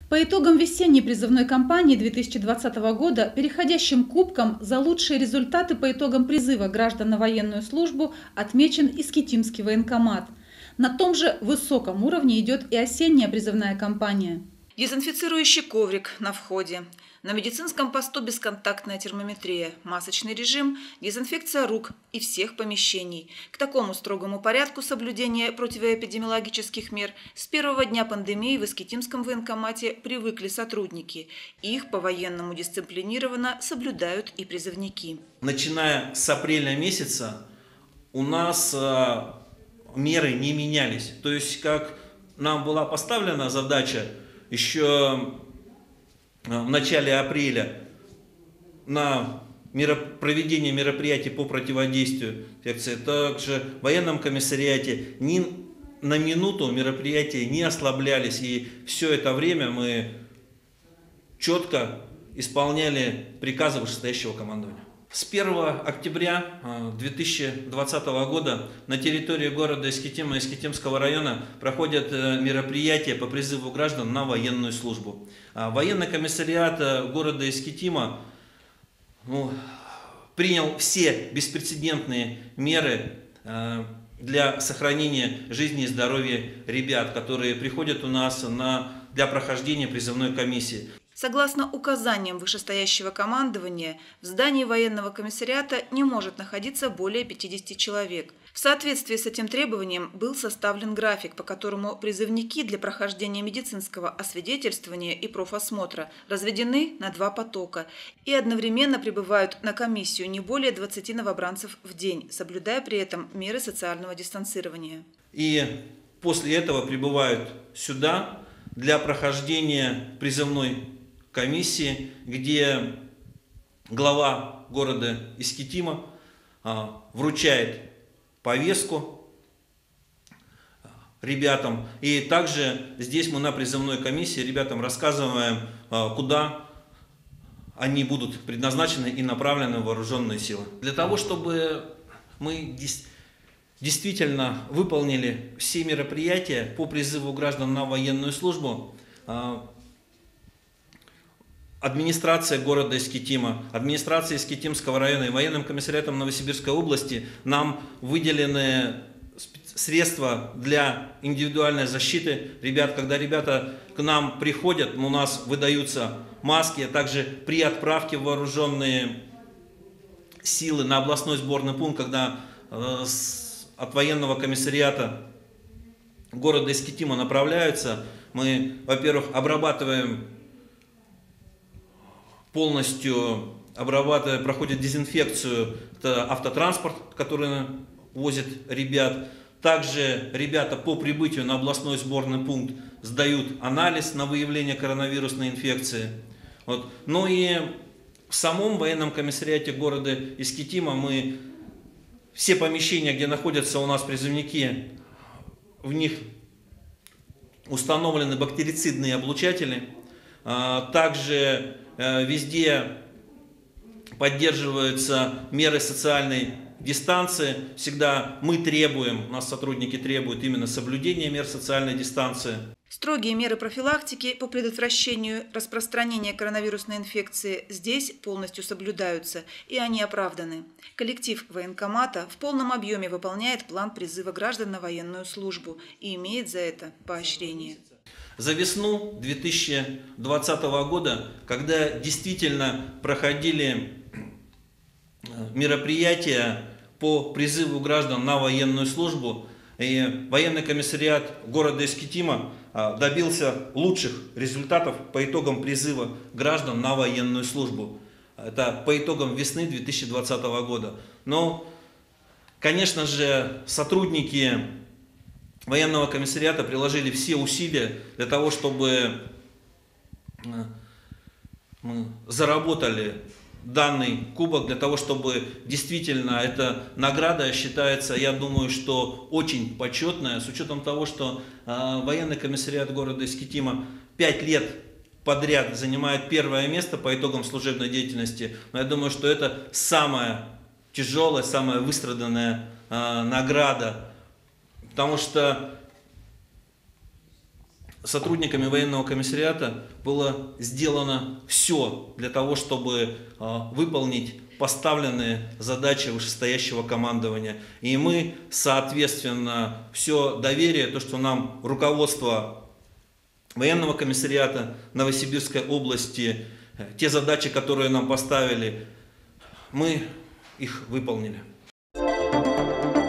По итогам весенней призывной кампании 2020 года переходящим кубком за лучшие результаты по итогам призыва граждан на военную службу отмечен Искитимский военкомат. На том же высоком уровне идет и осенняя призывная кампания. Дезинфицирующий коврик на входе. На медицинском посту бесконтактная термометрия, масочный режим, дезинфекция рук и всех помещений. К такому строгому порядку соблюдения противоэпидемиологических мер с первого дня пандемии в Искитимском военкомате привыкли сотрудники. Их по-военному дисциплинированно соблюдают и призывники. Начиная с апреля месяца у нас меры не менялись. То есть, как нам была поставлена задача еще в начале апреля на проведение мероприятий по противодействию инфекции, также в военном комиссариате ни на минуту мероприятия не ослаблялись, и все это время мы четко исполняли приказы вышестоящего командования. С 1 октября 2020 года на территории города Искитима и Искитимского района проходят мероприятия по призыву граждан на военную службу. Военный комиссариат города Искитима принял все беспрецедентные меры для сохранения жизни и здоровья ребят, которые приходят у нас для прохождения призывной комиссии. Согласно указаниям вышестоящего командования, в здании военного комиссариата не может находиться более 50 человек. В соответствии с этим требованием был составлен график, по которому призывники для прохождения медицинского освидетельствования и профосмотра разведены на 2 потока и одновременно прибывают на комиссию не более 20 новобранцев в день, соблюдая при этом меры социального дистанцирования. И после этого прибывают сюда для прохождения призывной комиссии, где глава города Искитима вручает повестку ребятам. И также здесь мы на призывной комиссии ребятам рассказываем, куда они будут предназначены и направлены в вооруженные силы. Для того, чтобы мы действительно выполнили все мероприятия по призыву граждан на военную службу, администрация города Искитима, администрация Искитимского района и военным комиссариатом Новосибирской области нам выделены средства для индивидуальной защиты ребят. Когда ребята к нам приходят, у нас выдаются маски, а также при отправке в вооруженные силы на областной сборный пункт, когда от военного комиссариата города Искитима направляются, мы, во-первых, проходит дезинфекцию, это автотранспорт, который возит ребят. Также ребята по прибытию на областной сборный пункт сдают анализ на выявление коронавирусной инфекции. Ну и в самом военном комиссариате города Искитима мы все помещения, где находятся у нас призывники, в них установлены бактерицидные облучатели. Также везде поддерживаются меры социальной дистанции. Всегда мы требуем, у нас сотрудники требуют именно соблюдения мер социальной дистанции. Строгие меры профилактики по предотвращению распространения коронавирусной инфекции здесь полностью соблюдаются, и они оправданы. Коллектив военкомата в полном объеме выполняет план призыва граждан на военную службу и имеет за это поощрение. За весну 2020 года, когда действительно проходили мероприятия по призыву граждан на военную службу, и военный комиссариат города Искитима добился лучших результатов по итогам призыва граждан на военную службу. Это по итогам весны 2020 года. Но, конечно же, сотрудники военного комиссариата приложили все усилия для того, чтобы мы заработали данный кубок, для того, чтобы действительно эта награда считается, я думаю, что очень почетная, с учетом того, что военный комиссариат города Искитима 5 лет подряд занимает первое место по итогам служебной деятельности. Но я думаю, что это самая тяжелая, самая выстраданная награда, потому что сотрудниками военного комиссариата было сделано все для того, чтобы выполнить поставленные задачи вышестоящего командования. И мы, соответственно, все доверие, то, что нам руководство военного комиссариата Новосибирской области, те задачи, которые нам поставили, мы их выполнили.